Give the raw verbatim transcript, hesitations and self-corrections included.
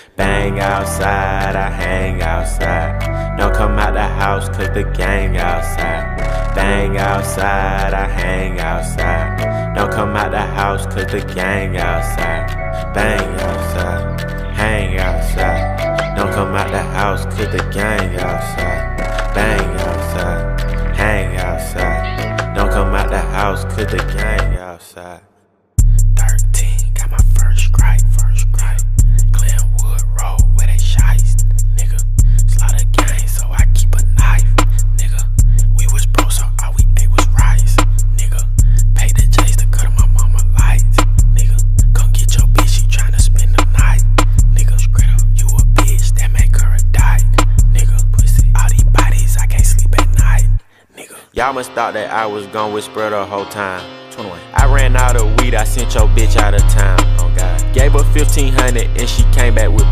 Bang outside, I hang outside. Don't come out the house cause the gang outside. Bang outside, I hang outside. Don't come out the house cause the gang outside. Bang outside, hang outside. Don't come out the house cause the gang outside. Bang outside, hang outside. Don't come out the house cause the gang outside. thirteen, got my first strike, first strike. Glenwood Road where they shice, nigga. Slaughter gang, so I keep a knife, nigga. We was broke, so all we ate was rice, nigga. Pay the J's to cut my mama lights, nigga. Come get your bitch, she tryna spend the night, nigga. Straight up, you a bitch, that make her a dyke, nigga. Pussy, all these bodies, I can't sleep at night, nigga. Y'all must thought that I was gone with spread the whole time. twenty-one. I ran out of weed, I sent your bitch out of town. Oh God. Gave her fifteen hundred and she came back with